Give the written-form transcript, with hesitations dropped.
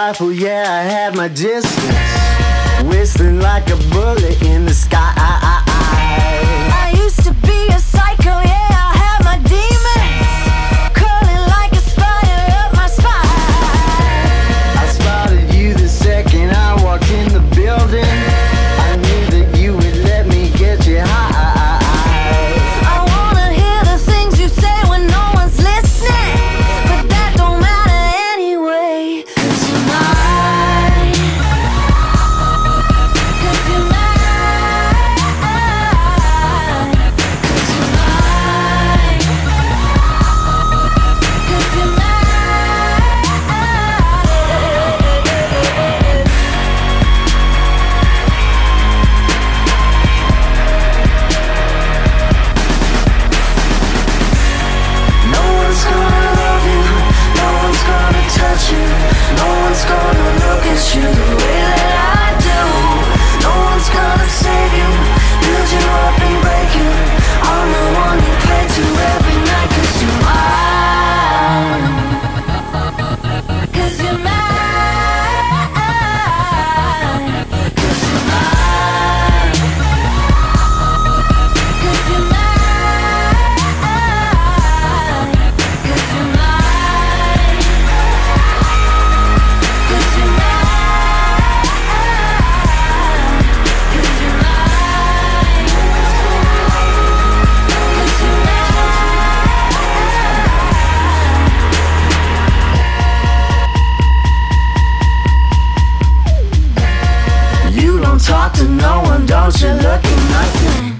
rifle, yeah, I had my distance, whistling like a bullet in the sky. I used to be a psycho, yeah, I had my demons curling like a spider up my spine. I spotted you the second I walked in the building. I knew that you would let me get you high. I wanna hear the things you say when no one's listening, but that don't matter anyway. 'Cause you're mine. 'Cause you're mine. 'Cause you're mine. 'Cause you're mine. No one's gonna love you, no one's gonna touch you, no one's gonna look at you the way that I do. No one's gonna save you, build you up and break you. I'm the one you pray to every night. 'Cause you're mine. 'Cause you're mine. 'Cause you're mine. 'Cause you're mine. 'Cause you're mine. 'Cause you're mine. 'Cause you're mine. 'Cause you're You don't talk to no one, don't you look at nothing.